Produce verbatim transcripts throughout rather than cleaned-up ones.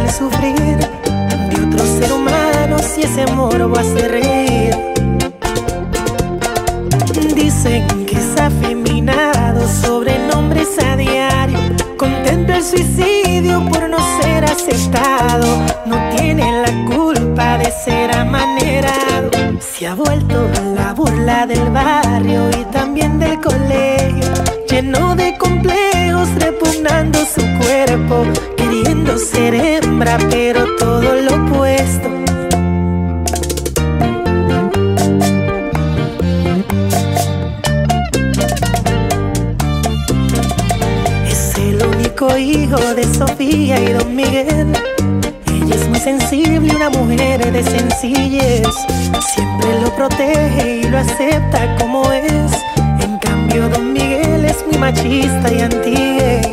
hacen sufrir de otro ser humano si ese amor va a hacer reír. Dicen que es afeminado, sobrenombres a diario, contempla el suicidio por no ser aceptado. No tiene la culpa de ser amanerado, se ha vuelto la burla del barrio y también del colegio, lleno de complejos, repugnando su cuerpo, queriendo ser hembra, pero todo lo opuesto. Hijo de Sofía y Don Miguel, ella es muy sensible, una mujer de sencillez, siempre lo protege y lo acepta como es. En cambio Don Miguel es muy machista y anti-gay.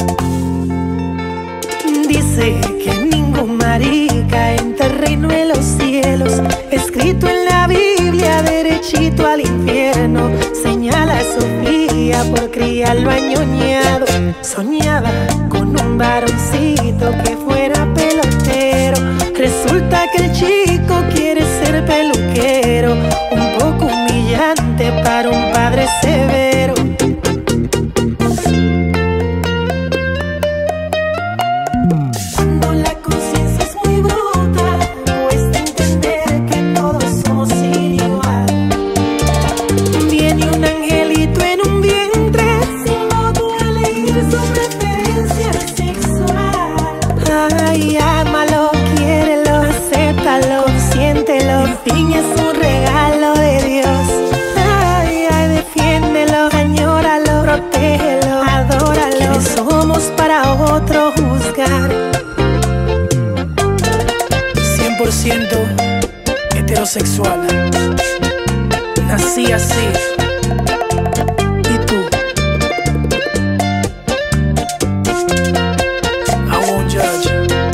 Dice que ningún marica entra al reino de los cielos, escrito en la Biblia, derechito al infierno. Señala a Sofía por criarlo añoñado, soñaba con un varoncito que fuera pelotero. Resulta que el chico quiere ser peluquero, un poco humillante para un padre severo. Cuando la conciencia es muy bruta, cuesta entender que todos somos igual. Viene un angelito en un vientre, sin modo a elegir su preferencia sexual. Ay, ámalo, quiérelo, acéptalo, siéntelo, en fin es un regalo de Dios. Ay, ay, defiéndelo, añóralo, protégelo, adóralo. ¿Quiénes somos para otro juzgar? cien por ciento heterosexual, nací así. ¿Y tú? I won't judge.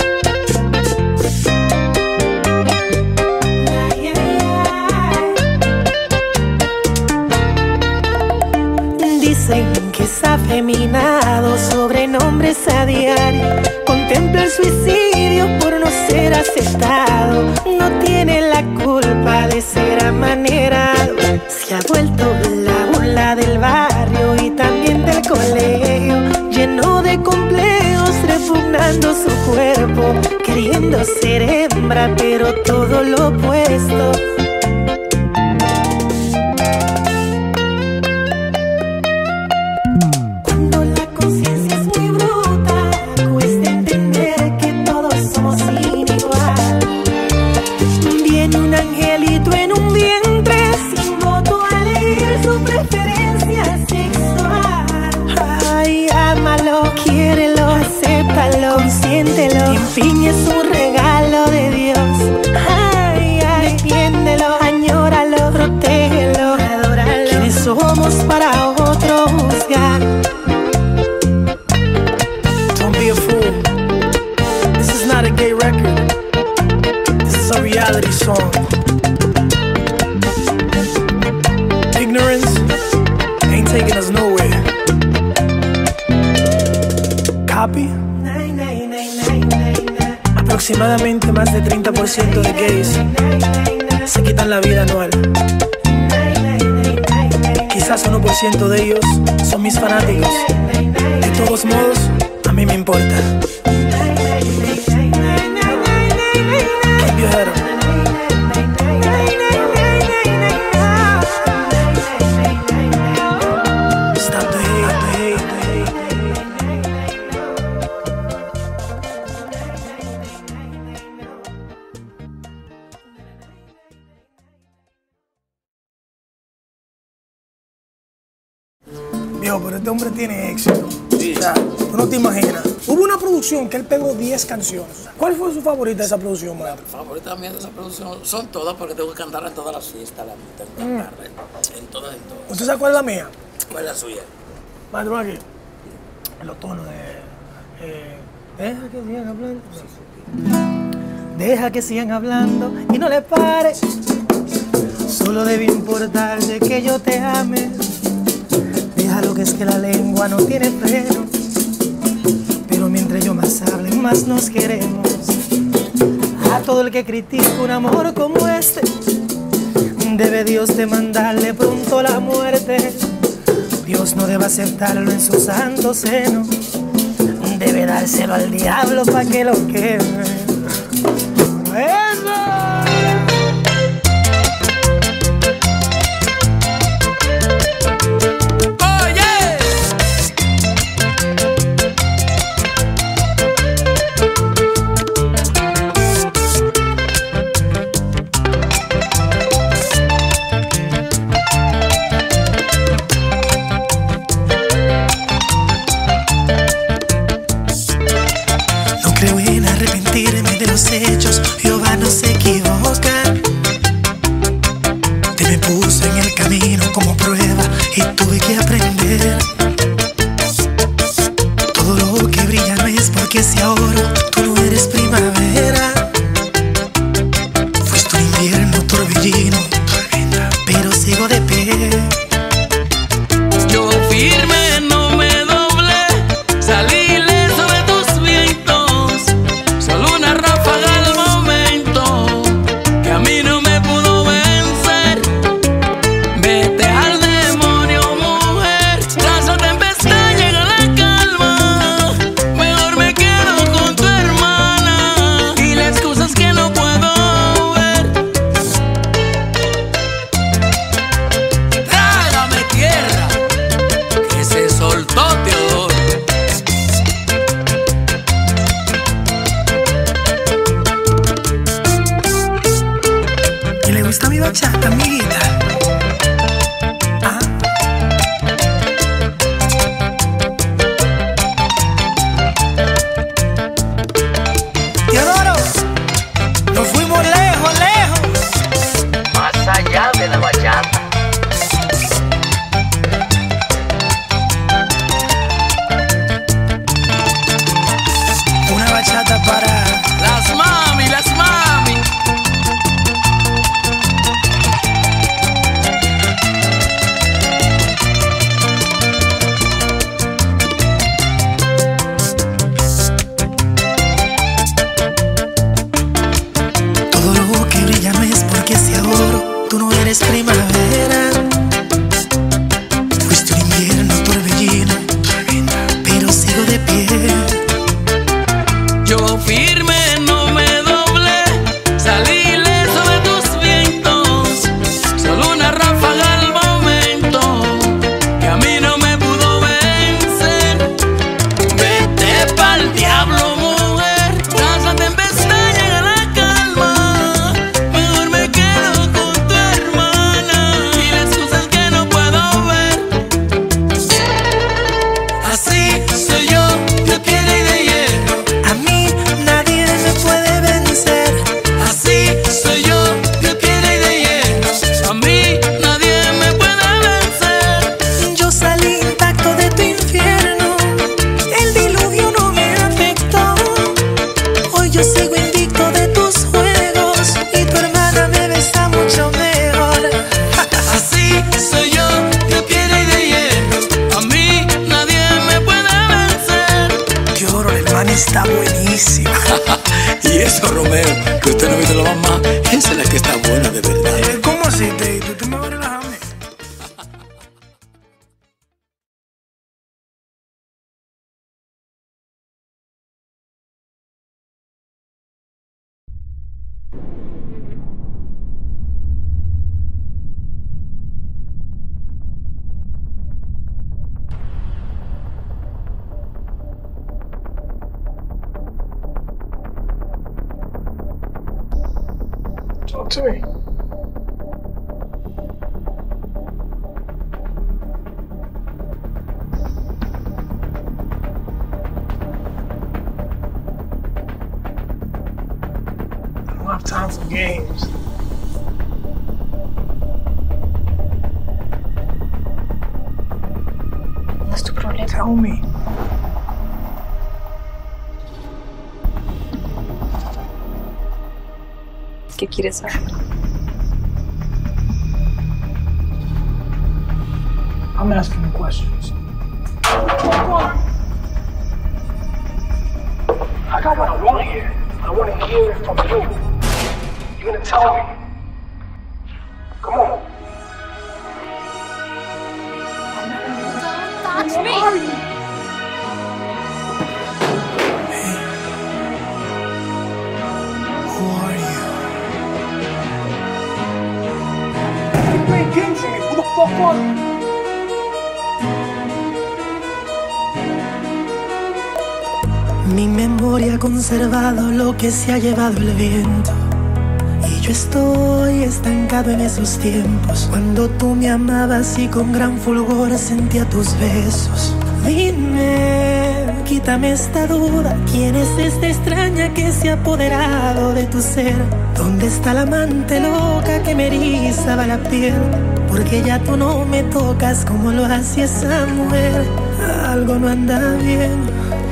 Dicen que es afeminado, sobrenombres a diario, contempla el suicidio por no ser aceptado. No tiene la culpa de ser amanerado, se ha vuelto la burla del barrio y también del colegio, lleno de complejos, repugnando su cuerpo, queriendo ser hembra, pero todo lo opuesto. Consiéntelo, en fin es un regalo de Dios. Ay, ay, defiéndelo, añóralo, protégelo, adóralo. ¿Quiénes somos para otro juzgar? Don't be a fool. This is not a gay record. This is a reality song. Ignorance ain't taking us nowhere. Copy? Aproximadamente más de treinta por ciento de gays se quitan la vida anual. Quizás uno por ciento de ellos son mis fanáticos. De todos modos, a mí me importa. Keep your head up. Stop the hate, the hate, the hate. Viejo, pero este hombre tiene éxito. Sí. O sea, tú no te imaginas. Hubo una producción que él pegó diez canciones. ¿Cuál fue su favorita de esa producción, maestro? La favorita mía de esa producción son todas, porque tengo que cantar en todas las fiestas, la tengo que cantar mm. en todas, en todas. ¿Usted sabe cuál es la mía? ¿Cuál es la suya? Maestro, aquí. Los tonos de... Eh, deja que sigan hablando. Deja que sigan hablando y no le pares. Solo debe importarte que yo te ame. Déjalo, que es que la lengua no tiene freno, pero mientras yo más hable, más nos queremos. A todo el que critica un amor como este, debe Dios demandarle pronto la muerte. Dios no debe aceptarlo en su santo seno, debe dárselo al diablo pa' que lo queme. ¡Eso! De los hechos, Jehová no se equivoca. Te me puse en el camino como prueba y tuve que aprender. Todo lo que brilla no es porque sea oro, tú no eres primavera. Fuiste un invierno torbellino, pero sigo de pie. Yo firme no me doblé, salí gusta mi bachata, amiguita. Ajá. Teodoro, nos fuimos lejos, lejos. Más allá de la bachata. Una bachata para las mami, las mami. tú no eres primavera. Fuiste un invierno torbellino, pero sigo de pie. Yo firme no me doblé, salí ileso de tus vientos. Solo una ráfaga al momento que a mí no me pudo vencer. Vete pa'l diablo, mujer, tras la tempestad llega la calma. Mejor me quedo con tu hermana y las cosas que no puedo ver. Así soy yo, de piedra y de hierro. A mí nadie me puede vencer. Así soy yo, de piedra y de hierro. A mí nadie me puede vencer. Yo salí intacto de tu infierno, el diluvio no me afectó. Hoy yo sigo invicto de tus juegos y tu hermana me besa mucho mejor. Así soy yo, de piedra y de hierro. A mí nadie me puede vencer. Teodoro, la hermana está buenísima. Y eso, Romeo, que usted no ha visto la mamá, esa es la que está buena de verdad. Eh, ¿Cómo así, Teito? ¿Tú me vas a relajarme? Talk to me. I don't have time for games. ¿No es tu problema? Tell me. ¿Qué quieres saber? I'm asking you questions. I got what I want to hear. I want to hear it from you. You gonna tell me? Come on. Don't touch me! Hey. Who are you? You playing games with me? Who the fuck are you? Mi memoria ha conservado lo que se ha llevado el viento. Y yo estoy estancado en esos tiempos, cuando tú me amabas y con gran fulgor sentía tus besos. Dime, quítame esta duda, ¿quién es esta extraña que se ha apoderado de tu ser? ¿Dónde está la amante loca que me erizaba la piel? Porque ya tú no me tocas como lo hacía esa mujer. Algo no anda bien.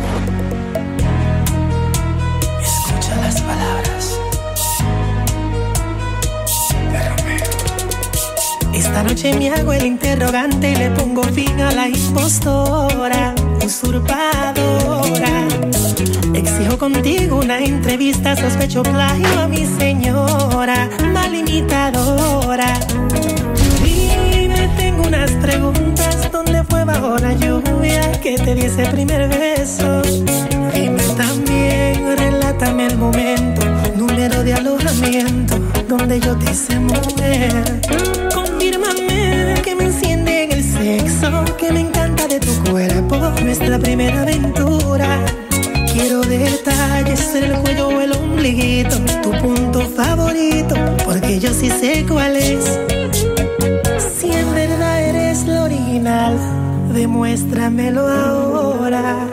Esta noche me hago el interrogante y le pongo fin a la impostora, usurpadora. Exijo contigo una entrevista, sospecho plagio a mi señora, mal imitadora. Dime, tengo unas preguntas, ¿dónde fue bajo la lluvia que te di ese primer beso? Dime también, relátame el momento, número de alojamiento, donde yo te hice mujer. Confírmame que me enciende en el sexo, que me encanta de tu cuerpo, nuestra primera aventura. Quiero detalles, el cuello o el ombliguito, tu punto favorito, porque yo sí sé cuál es. Si en verdad eres lo original, demuéstramelo ahora.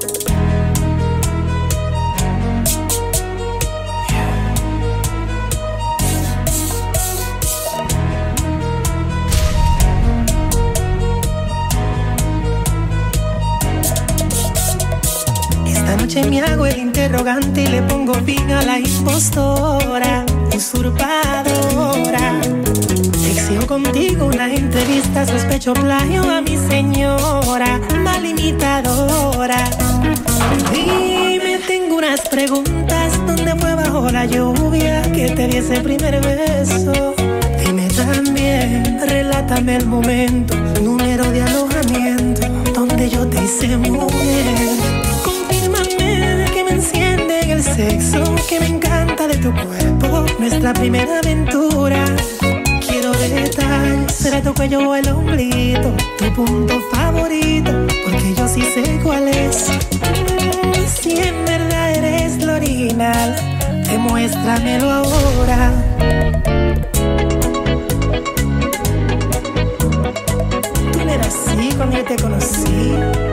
Me hago el interrogante y le pongo fin a la impostora, usurpadora. Exijo contigo una entrevista, sospecho plagio a mi señora, mal imitadora. Dime, tengo unas preguntas, ¿dónde fue bajo la lluvia que te di ese primer beso? Dime también, relátame el momento, número de alojamiento, donde yo te hice mujer. Enciende en el sexo, que me encanta de tu cuerpo, nuestra primera aventura. Quiero detalles, será tu cuello o el ombliguito, tu punto favorito, porque yo sí sé cuál es. Si en verdad eres lo original, demuéstramelo ahora. Tú no eras así cuando yo te conocí.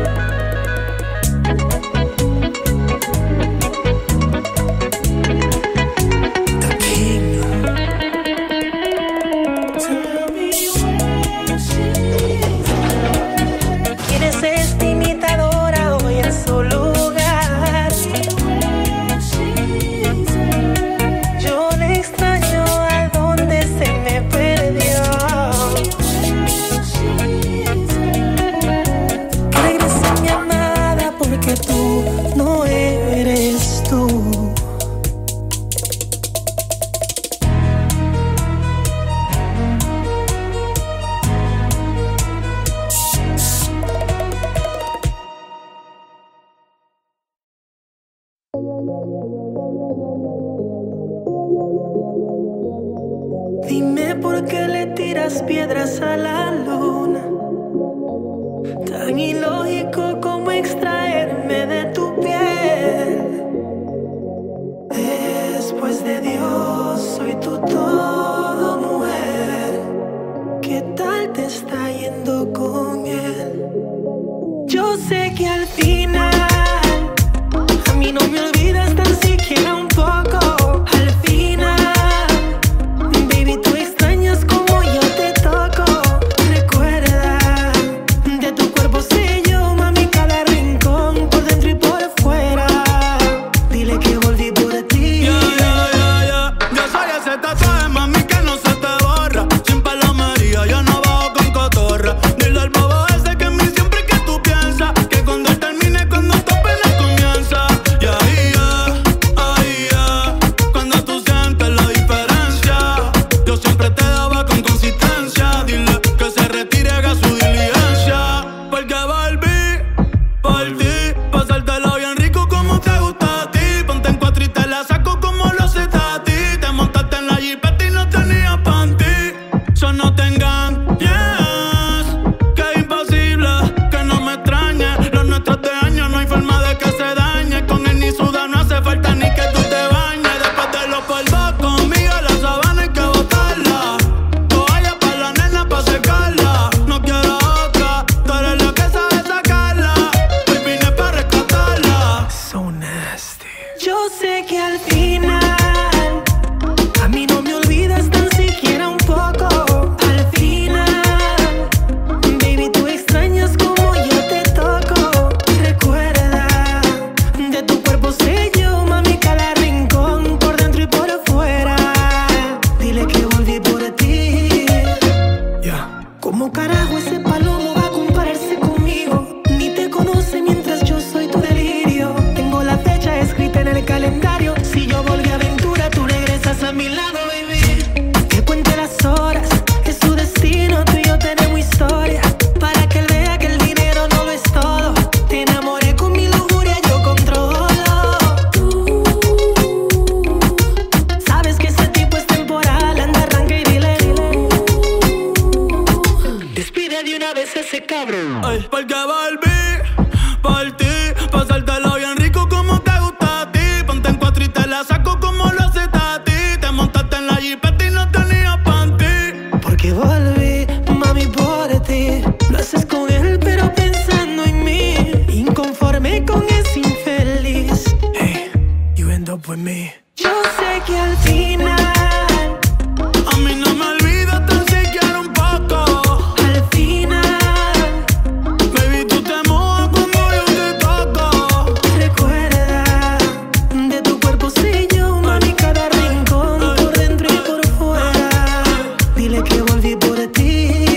Dime por qué le tiras piedras a la luna. Tan ilógico como extraerme de tu piel. Después de Dios, soy tu todo, mujer. ¿Qué tal te está yendo con él? Yo sé que al final a mí no me olvidas tan siquiera un poco. Al final rincón. carajo ese palomo va a compararse conmigo? Ni te conoce mientras yo soy tu delirio. Tengo la fecha escrita en el calendario. Si yo volví a aventura, tú regresas a mi lado, baby. Que cuente las horas, es su destino. Tú y yo tenemos historia, para que él vea que el dinero no lo es todo. Te enamoré con mi lujuria, yo controlo. Tú sabes que ese tipo es temporal. Anda, arranca y dile, dile. Despide de una vez ese cabrón. Ay, porque volví por ti, pasártelo bien rico como te gusta a ti. Ponte en cuatro y te la saco como lo hace Tati. Te montaste en la jipeta y no tenías panty. Porque volví, mami, por ti. Lo haces con él, pero pensando en mí. Inconforme con ese infeliz. Hey, you end up with me. Yo sé que al final, A mí no me olvidas tan siquiera un poco. al final, Baby, tú te mojas como yo te toco. recuerda, de tu cuerpo sé yo, mami, cada rincón, por dentro y por fuera. Dile que volví por ti.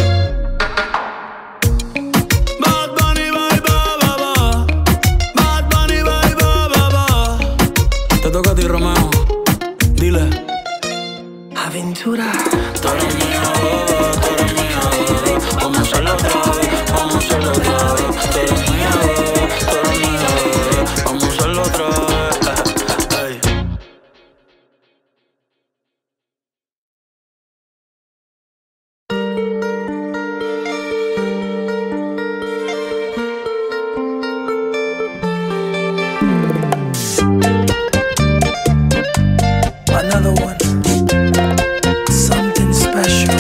Bad Bunny, bye, bye, bye, bye. Bad Bunny, bye, bye, bye, bye. Te toca a ti, Romeo. Dile. Aventura. Tú eres mía, bebé, tú eres mía, bebé. Vamos a hacerlo otra vez, vamos a hacerlo otra vez. Tú eres mía, bebé, tú eres mía, bebé. Vamos a hacerlo otra vez. Ey. Another one. Something special.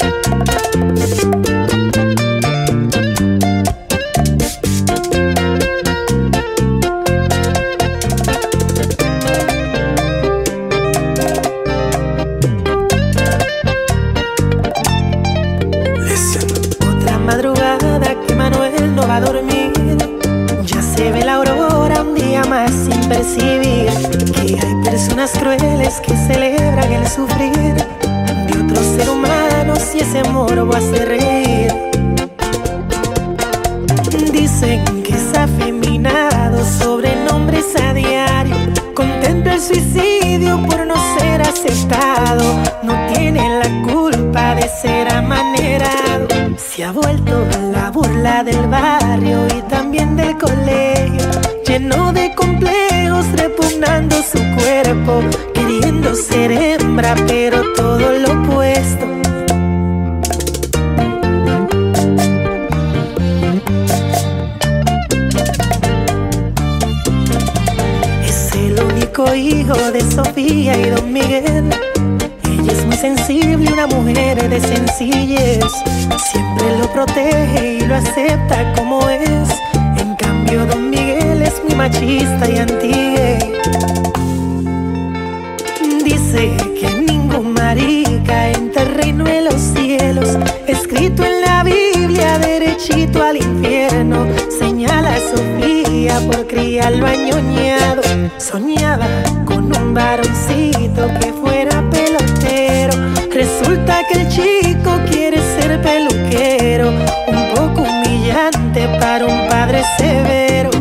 Listen. Otra madrugada que Manuel no va a dormir. Ya se ve la aurora un día más sin percibir que hay personas crueles que celebran el sufrir de otros seres humanos y ese morbo hace reír. Dicen que es afeminado, sobrenombres a diario, contempla el suicidio por no ser aceptado. No tiene la culpa de ser amanerado. Se ha vuelto la burla del barrio y también del colegio, lleno de complejos, repugnando su cuerpo, queriendo ser hembra, pero todo lo opuesto. Es el único hijo de Sofía y Don Miguel. Ella es muy sensible, una mujer de sencillez. Siempre lo protege y lo acepta como es. En cambio, Don Miguel es muy machista y anti-gay. Dice que ningún marica entra al reino de los cielos. Escrito en la Biblia, derechito al infierno. Señala a Sofía por criarlo añoñado. Soñaba con un varoncito que fuera pelotero. Resulta que el chico quiere ser peluquero. Un poco humillante para un padre severo.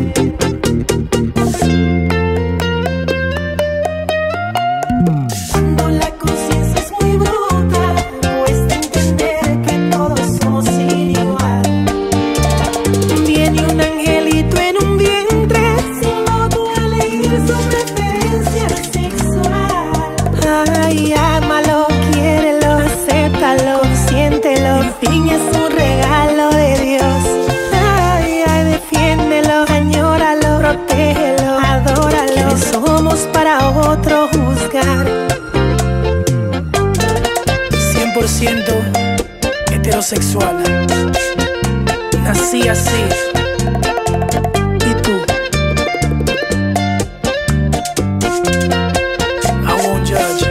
Cuando la conciencia es muy bruta, cuesta entender que todos somos igual. Viene un angelito en un vientre, sin modo a elegir su preferencia sexual. Ay, ámalo, quiérelo, acéptalo, siéntelo. En fin, es un regalo de Dios. Ay, ay, defiéndelo, añóralo, protégelo, adóralo. ¿Quiénes somos para otro juzgar? cien por ciento heterosexual. Nací así. ¿Y tú? I won't judge.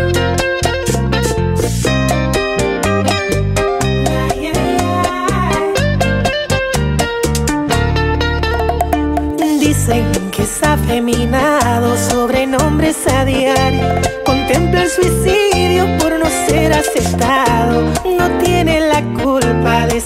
Dicen que es afeminado, sobrenombres a diario, contempla el suicidio por no ser aceptado. No tiene la culpa de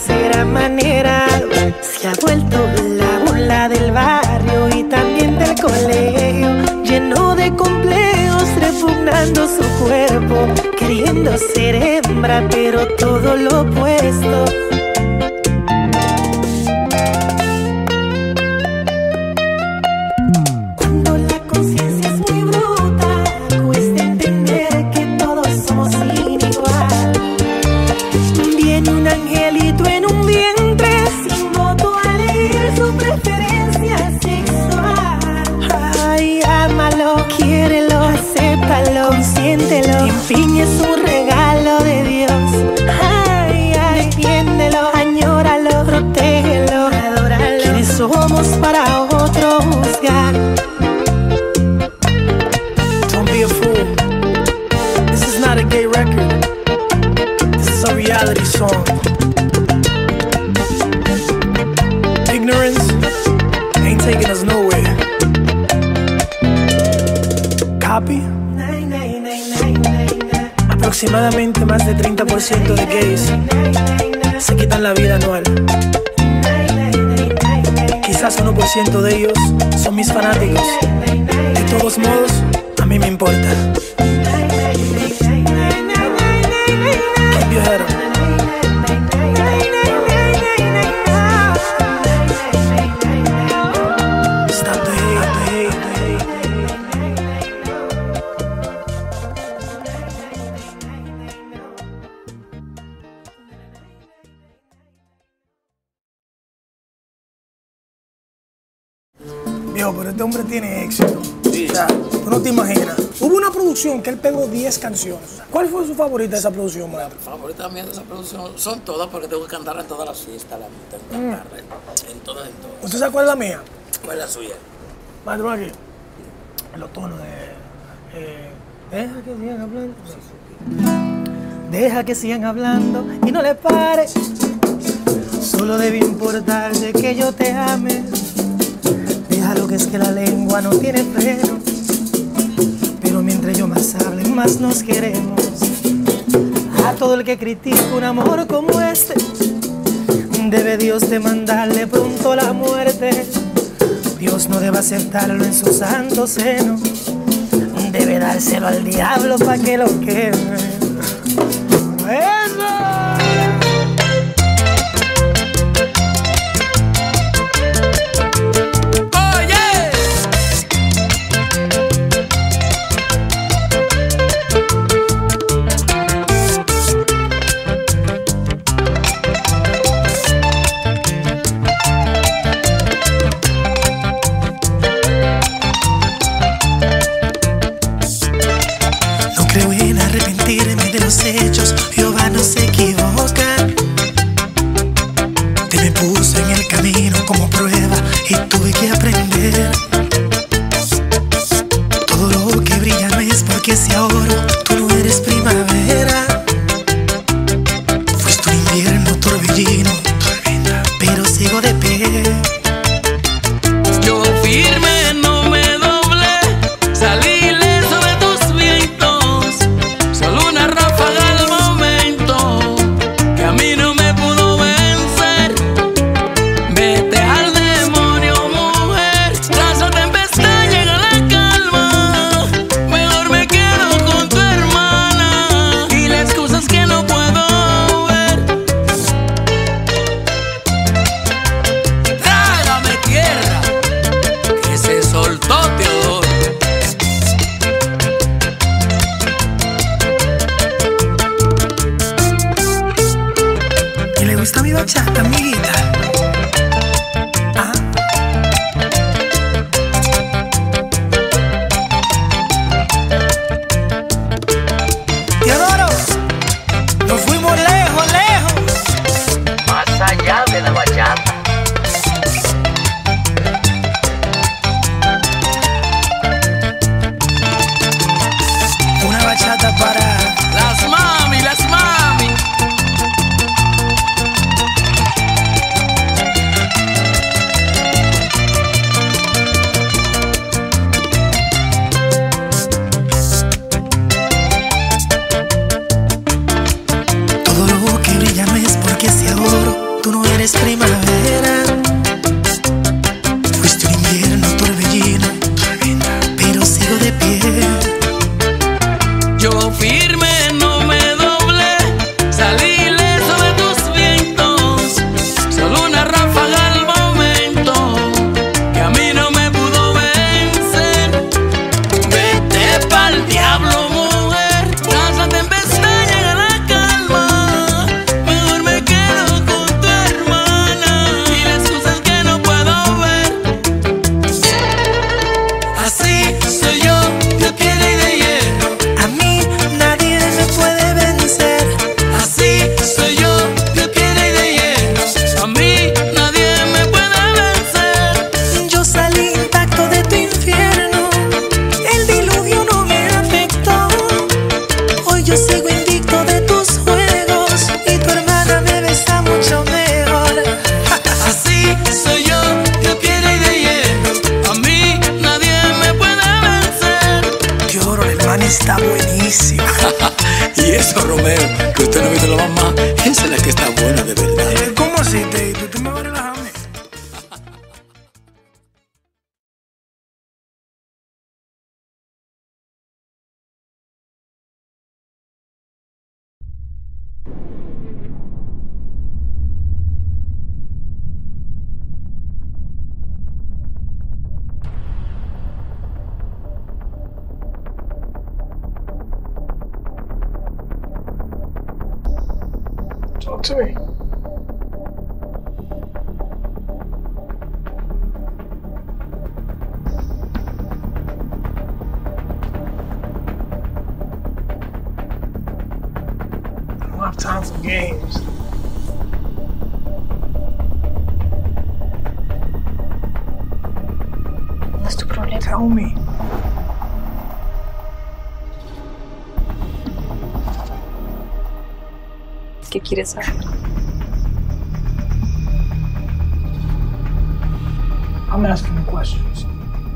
Fingiendo ser hembra, pero todo lo opuesto. Cuando la conciencia es muy bruta, cuesta entender que todos somos sin igual. Viene un angelito en un vientre, sin voto a elegir su preferencia sexual. Ay, ámalo, quiérelo, acéptalo, consiéntelo. En fin, es un regalo de Dios. Ay, ay, defiéndelo, añóralo, protégelo, adóralo. ¿Quiénes somos para otro juzgar? Don't be a fool. This is not a gay record. This is a reality song. Ignorance ain't taking us nowhere. Copy. Aproximadamente más de treinta por ciento de gays se quitan la vida anual. Quizás uno por ciento de ellos son mis fanáticos. De todos modos, a mí me importa. Keep your head up. Stop the hate, the hate, the hate. Viejo, pero este hombre tiene éxito. Sí. O sea, tú no te imaginas. Hubo una producción que él pegó diez canciones. ¿Cuál fue su favorita de esa producción, La maestro? favorita mía de esa producción son todas porque tengo que cantar en todas las fiestas, la tengo que cantar en, en todas, en todas. ¿Usted se acuerda la mía? ¿Cuál es la suya? Maestro, aquí. En los tonos de... Eh, deja que sigan hablando. Deja que sigan hablando y no le pares. Solo debe importarte que yo te ame. Déjalo, que es que la lengua no tiene freno. Pero mientras yo más hable, más nos queremos. A todo el que critica un amor como este, debe Dios demandarle pronto la muerte. Dios no debe aceptarlo en su santo seno. Debe dárselo al diablo pa' que lo queme. ¡Eso! De los hechos, Jehová no se equivoca. Te me puso en el camino como prueba y tuve que aprender. Todo lo que brilla no es porque sea oro, tú no eres primavera. Fuiste un invierno torbellino, pero sigo de pie. Yo firme no me doblé, salí ileso de tus vientos. Solo una ráfaga al momento que a mí no me pudo vencer. Vete al demonio, mujer. Tras la tempestad llega la calma. Mejor me quedo con tu hermana y las cosas que no puedo ver. Trágame tierra, que se soltó Teodoro. ¿Y le gusta mi bachata, amiguita? Ah. Teodoro, nos fuimos lejos, lejos. Más allá de la bachata. Una bachata para... Las mami, las mami. sigo invicto de tus juegos y tu hermana me besa mucho mejor. Así soy yo, de piedra y de hierro. A mí nadie me puede vencer. Lloro, la hermana está buenísima. Y eso, Romeo, que usted no ha visto la mamá, esa es la que está buena de verdad. Eh, ¿Cómo así, Teito? ¿Tú me vas a relajar a mí? Talk to me. I don't have time for games. No es tu problema. Tell me. ¿Qué quieres saber? I'm asking you questions.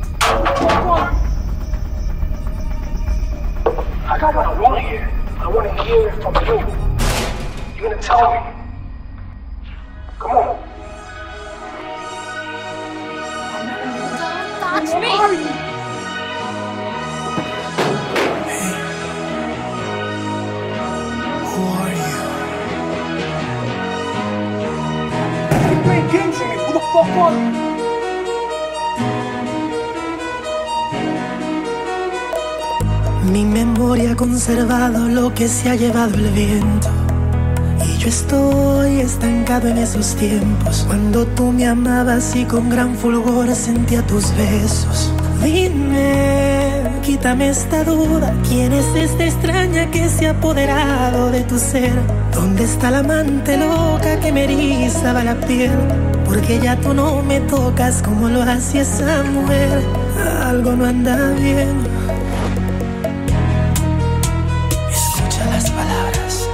I got what I want to hear. I want to hear it from you. You're gonna tell me. Come on. Touch me! Who are you? Hey. Who are you? You playing games with me. Who the fuck are you? Mi memoria ha conservado lo que se ha llevado el viento. Y yo estoy estancado en esos tiempos, cuando tú me amabas y con gran fulgor sentía tus besos. Dime, quítame esta duda, ¿quién es esta extraña que se ha apoderado de tu ser? ¿Dónde está la amante loca que me erizaba la piel? Porque ya tú no me tocas como lo hacía esa mujer. Algo no anda bien. Las palabras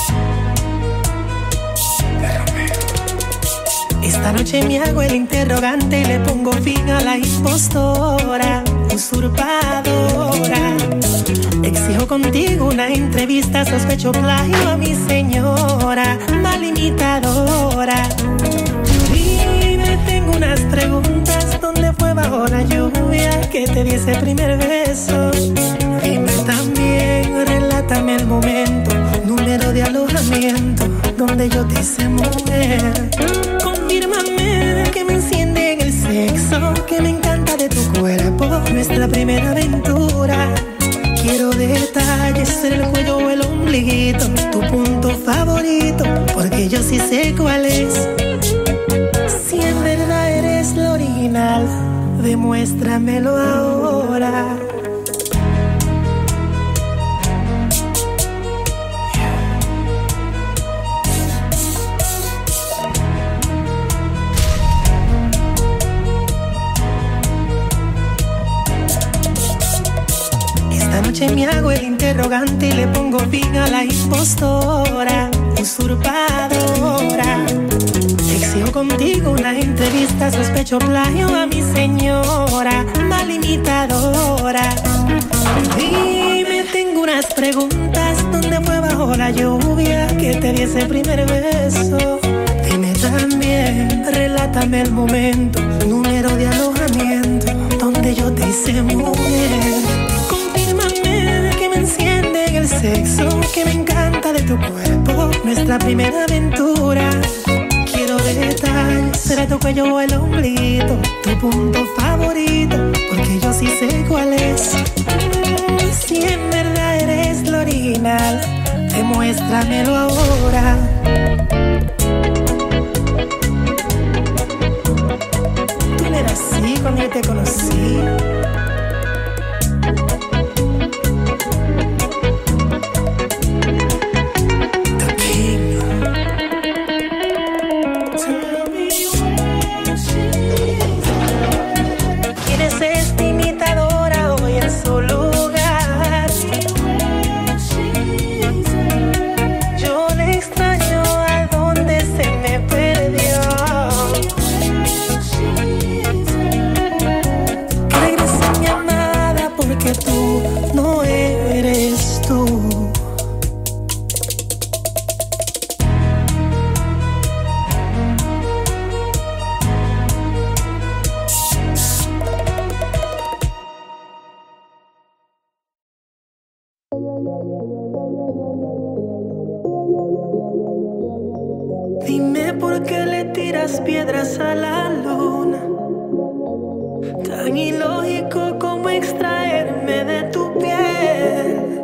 de Romeo. Esta noche me hago el interrogante y le pongo fin a la impostora, usurpadora. Exijo contigo una entrevista, sospecho plagio a mi señora, mal imitadora. Dime, tengo unas preguntas, ¿dónde fue bajo la lluvia que te di ese primer beso? Dime también, relátame el momento, número de alojamiento, donde yo te hice mujer. Confírmame que me enciende en el sexo, que me encanta de tu cuerpo, nuestra primera aventura. Quiero detalles en el cuello o el ombliguito, tu punto favorito, porque yo sí sé cuál es. Si en verdad eres lo original, demuéstramelo ahora. Esta noche me hago el interrogante y le pongo fin a la impostora, usurpadora. Exijo contigo una entrevista, sospecho plagio a mi señora, mal imitadora. Dime, tengo unas preguntas, ¿dónde fue bajo la lluvia que te di ese primer beso? Dime también, relátame el momento, número de alojamiento, donde yo te hice mujer. Confírmame que me enciende en el sexo, que me encanta de tu cuerpo, nuestra primera aventura. Quiero detalles, será tu cuello o el ombliguito, tu punto favorito, porque yo sí sé cuál es. Si en verdad eres lo original, demuéstramelo ahora. Tú no eras así cuando yo te conocí. Dime por qué le tiras piedras a la luna. Tan ilógico como extraerme de tu piel.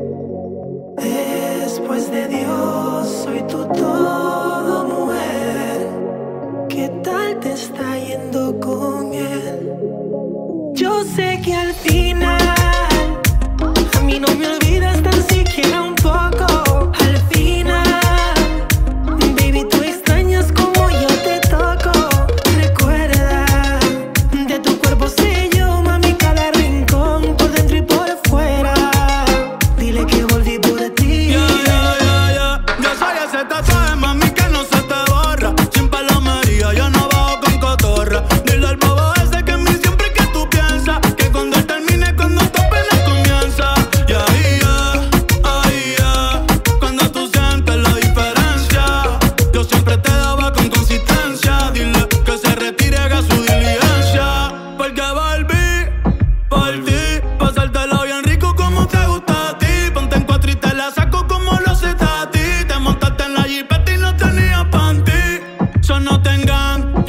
Después de Dios, soy tu todo, mujer. ¿Qué tal te está yendo con él? Yo sé que al final a mí no me olvidas tan siquiera un poco. Al final, baby, tú extrañas como yo te toco. Recuerda, de tu cuerpo sé yo, mami, cada rincón, por dentro y por fuera. Dile que volví por ti. Yeah, yeah, yeah, yeah. Yo soy ese tatuaje, mami, que no se te borra. Sin palomería, yo no bajo con cotorra. Dile al bobo ese que en mí siempre que tú piensas. Que cuando él termine, cuando tu pena comienza. Y ahí, yeah, ahí, yeah. Cuando tú sientes la diferencia, yo siempre te daba con consistencia. Dile que se retire, haga su diligencia. Porque volví por ti, pasártelo bien rico como te gusta a ti. Ponte en cuatro y te la saco como lo sé a ti. Te montaste en la jipeta y no tenías panty. So no te engañes,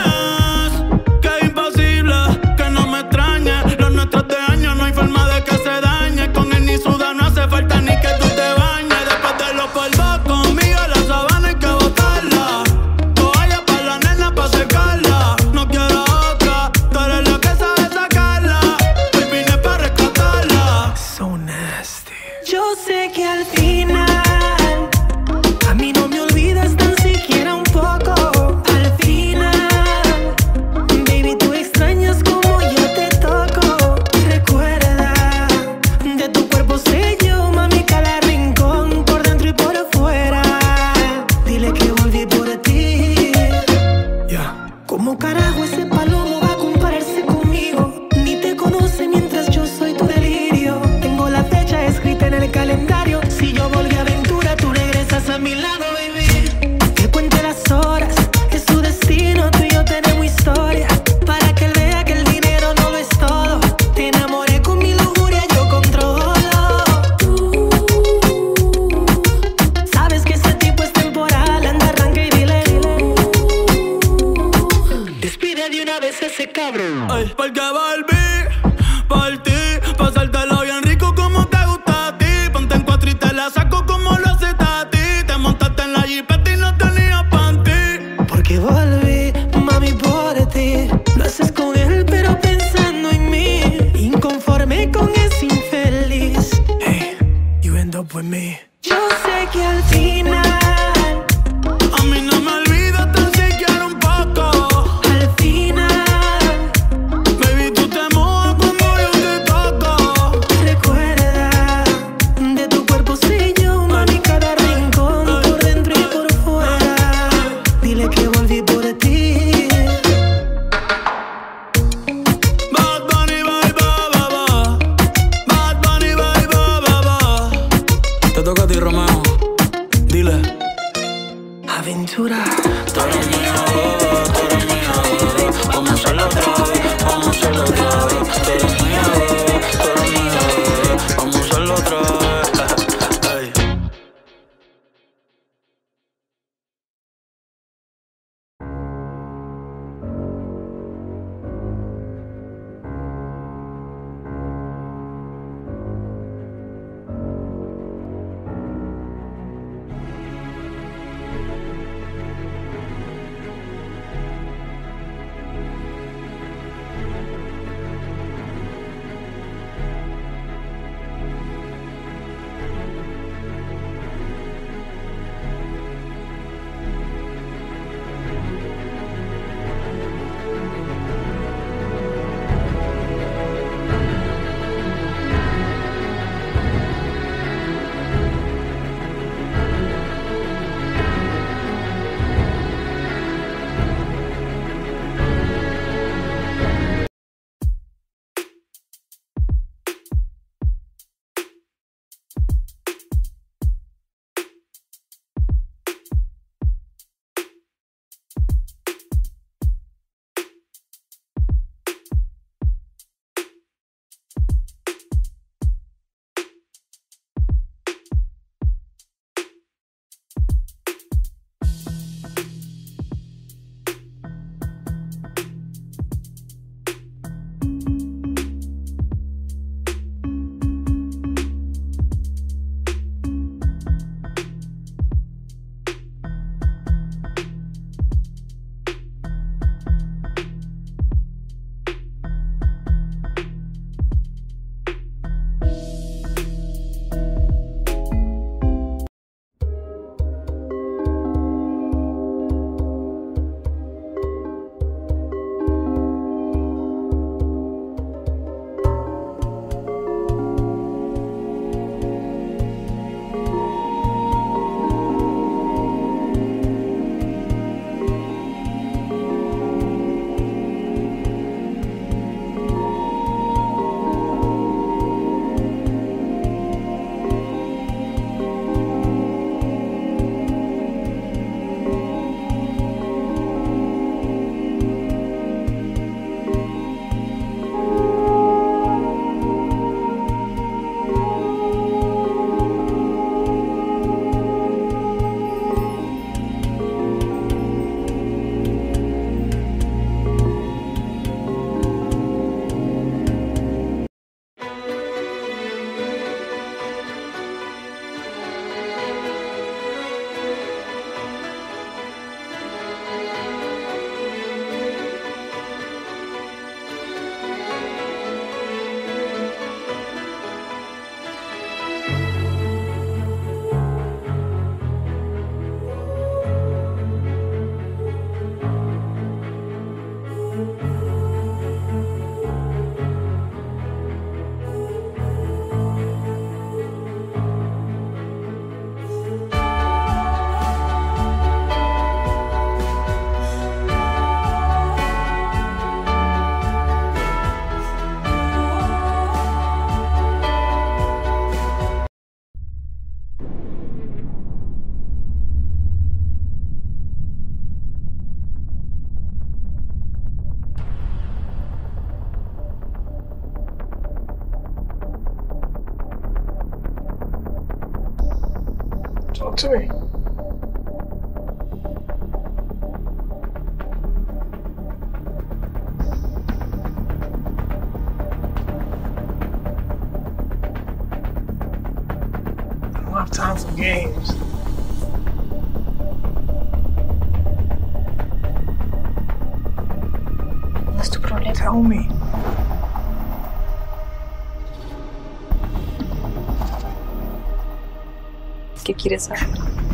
que es imposible que no me extrañe. Los nuestros de años no hay forma de que se dañe. Con él ni suda, no hace falta ni que tú te bañes. Después de los polvos conmigo la sabana hay que botarla. Toalla pa' la nena pa' secarla. No quiero otra, tú eres la que sabe sacarla. Hoy vine pa' rescatarla. So nasty. Yo sé que al final a mí no me olvidas tan siquiera un poco. Al final, baby, tú extrañas como yo te toco. Recuerda, de tu cuerpo sé yo, mami, cada rincón, por dentro y por fuera. Dile que volví por ti. Yeah. ¿Cómo carajo ese palomo va a compararse conmigo? Ni te conoce mientras yo soy tu delirio. Tengo la fecha escrita en el calendario. Si yo volví a aventura, tú regresas a mi lado, baby. Que cuente las horas, es su destino. Tú y yo tenemos historia. Para que él vea que el dinero no lo es todo. Te enamoré con mi lujuria, yo controlo. Tú sabes que ese tipo es temporal. Anda, arranca y dile. Despide de una vez ese cabrón. Ay, porque volví por ti, pasártelo bien rico como te gusta a ti. Ponte en cuatro y te la saco como lo sé a ti. Te montaste en la jipeta y no tenías panty. Porque volví, mami, por ti. Lo haces con él, pero pensando en mí. Inconforme con ese infeliz. Hey, you end up with me. Yo sé que al final A mí no me olvidas tan siquiera un poco. al final, Baby, tú te mojas cuando yo te toco. recuerda, de tu cuerpo sé yo, mami, cada rincón, por dentro y por fuera. Dile que volví por ti. Bad Bunny, bye, bye, bye, bye. Bad Bunny, bye, bye, bye, bye. Te toca a ti, Romeo. Dile. Aventura. Tú eres mía, beba, tú eres mía, beba. Vamos a hacerlo otra vez, vamos a hacerlo otra vez. Tú eres mía, beba, tú eres mía, beba. Vamos a hacerlo otra vez. Ey. Talk to me. I don't have time for games. ¿No es tu problema? Tell me. ¿Qué quieres saber?